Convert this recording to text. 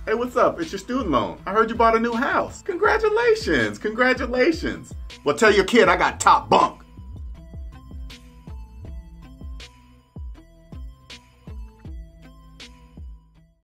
Hey, what's up? It's your student loan. I heard you bought a new house. Congratulations. Congratulations. Well, tell your kid I got top bunk.